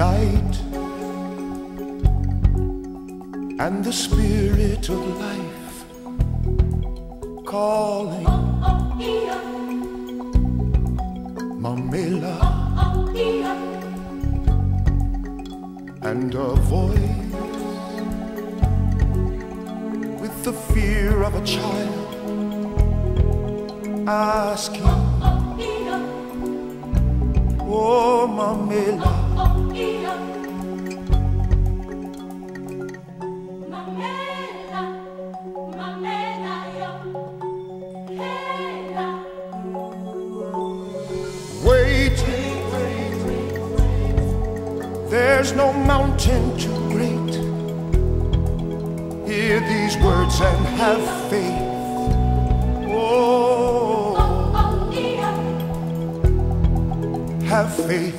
light and the spirit of life calling. Mamela, and a voice with the fear of a child asking, oh Mamela, wait, there's no mountain too great. Hear these words and have faith. Oh, have faith.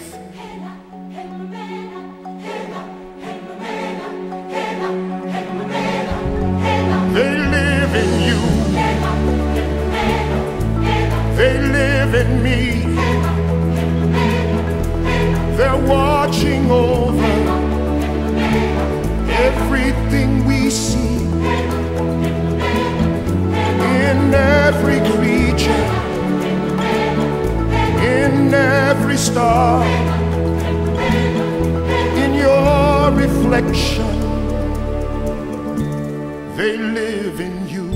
They live in you. They live in me. They're watching over everything we see, in every creature, in every star, in your reflection. They live in you.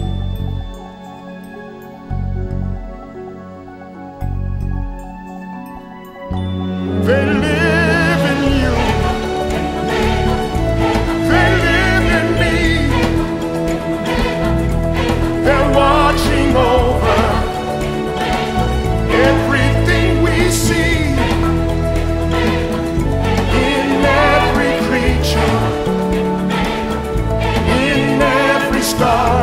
They live in you. They live in me. They're watching over everything we see, in every creature, in every star,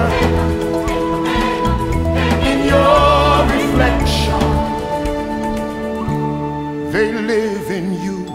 in your reflection. They live in you.